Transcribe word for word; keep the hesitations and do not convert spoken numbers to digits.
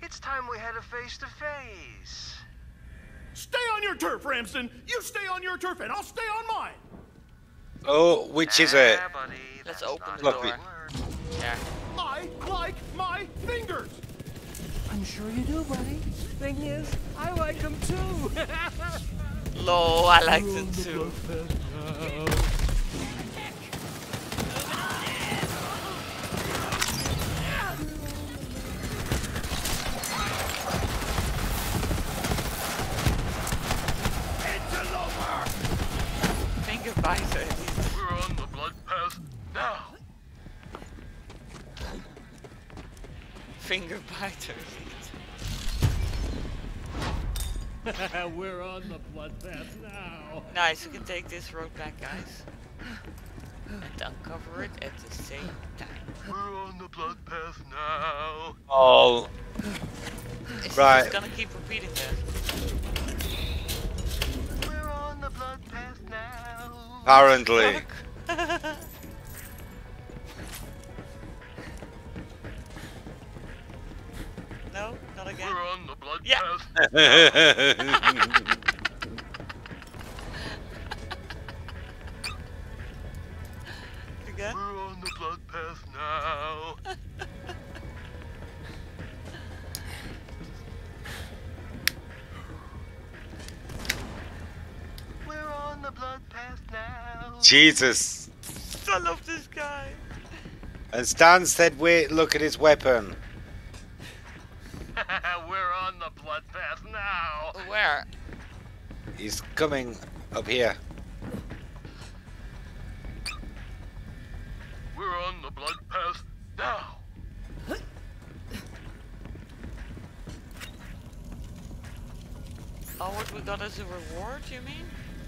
It's time we had a face-to-face. Stay on your turf, Ramsden. You stay on your turf, and I'll stay on mine. Oh, which is it? Ah, buddy, Let's that's open not the how door. it works. Yeah. I like my fingers. I'm sure you do, buddy. Thing is, I like them too. Lol, I like them too. Finger biter. We're on the blood path now. Finger biter. We're on the bloodbath now. Nice, we can take this road back, guys. And uncover it at the same time. We're on the blood path now. Oh, It's right. just gonna keep repeating that. We're on the blood path now. apparently. No, not again. We're on the blood Yeah. path. Again? We're on the blood path now. We're on the blood path now. Jesus. I love this guy. And Stan said, wait, look at his weapon. We're on the blood path now. Where? He's coming up here. We're on the blood path now. Oh, what we got as a reward, you mean?